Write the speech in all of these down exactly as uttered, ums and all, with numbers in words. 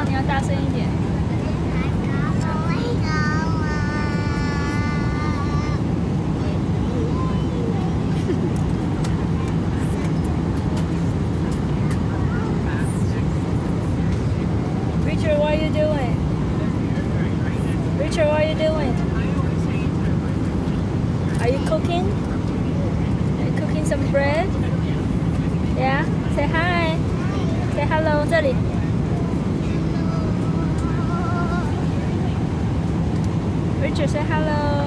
到，你要大声一点。Richard, what are you doing? Richard, what are you doing? Are you cooking? Are you cooking some bread? Yeah? Say hi. Say hello. 这里。Richard, say hello.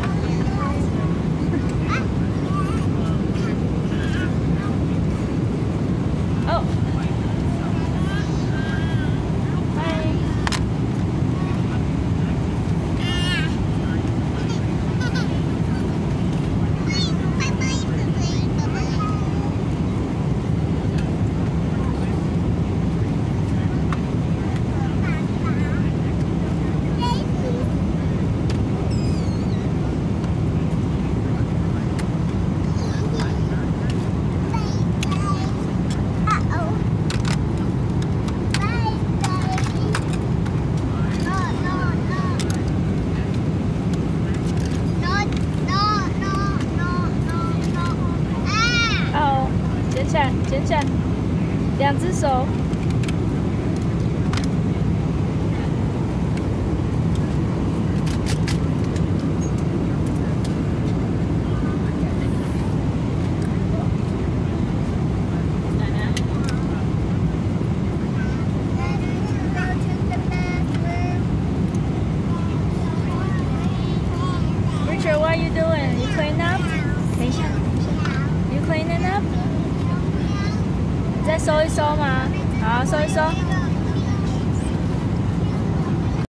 Oh. Oh, 捡起来，捡起来，两只手。Richard, what are you doing? You clean up? 等一下，等一下。You cleaning up? 再收一收吗？好，收一收。